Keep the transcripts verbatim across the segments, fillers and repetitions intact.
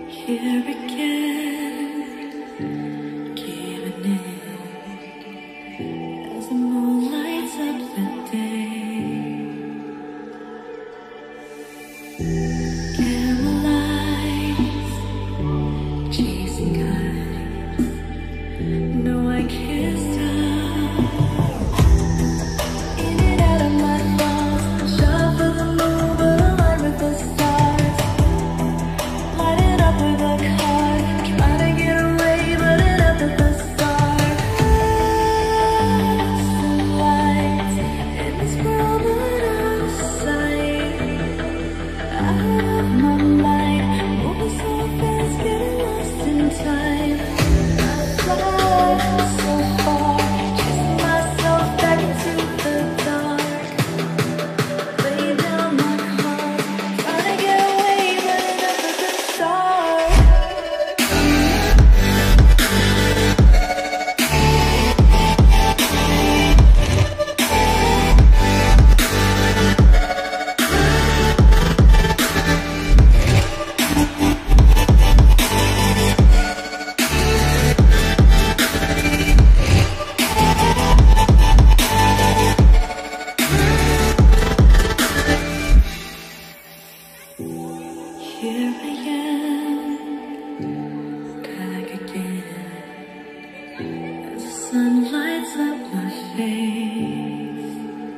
Here again, giving in as the moon lights up the day. Candlelights, chasing kites. No, I can't stop. In and out of my thoughts, shot for the moon, but aligned with the stars. Lighted up with a car, trying to get away, but it up at the start. Some lights in this world, but out of sight. Out of my mind, moving so fast, getting lost in time. I fly so far, chasing myself back into the dark. Lay down my cards, trying to get away, but it up at the start. Here I am, back again, as the sun lights up my face.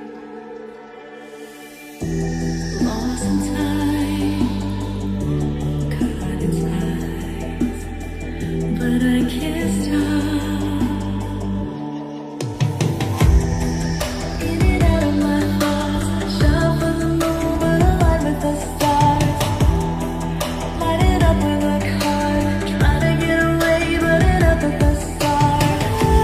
Lost in time, caught in ties, but I can't stop. In and out of my thoughts, shot for the moon, but aligned with the stars. Lighted up with a car, trying to get away, but it up at the start.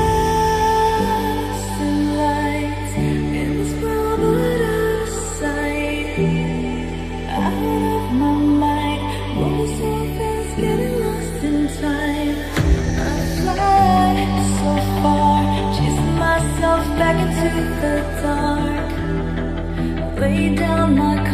Some lights in this world, but out of sight. Out of my mind, moving so fast, getting lost in time. I fly so far, chasing myself back into the dark. Lay down my